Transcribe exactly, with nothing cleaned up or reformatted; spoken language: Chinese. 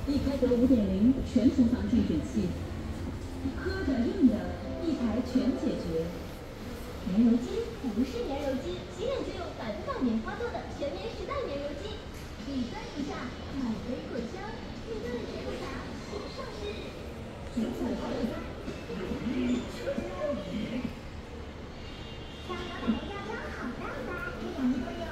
易开得五点零全储藏净水器，喝的用的一台全解决。 棉柔巾不是棉柔巾，洗脸就用百分百棉花做的全棉时代棉柔巾，一钻一下，买杯果香，你的谁不傻？请上市。 橘子好用， 香港老人家装好办法，这两个月